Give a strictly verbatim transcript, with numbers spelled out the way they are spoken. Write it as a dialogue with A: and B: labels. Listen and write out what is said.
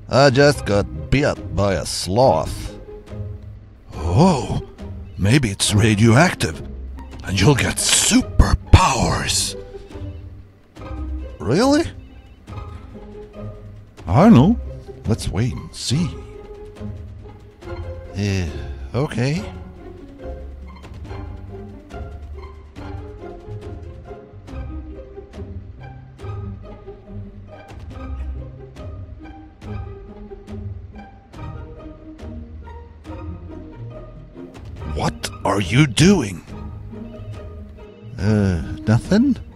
A: I just got bit by a sloth.
B: Oh, maybe it's radioactive, and you'll get superpowers.
A: Really?
B: I don't know. Let's wait and see.
A: Uh, okay.
B: What are you doing?
A: Uh, nothing?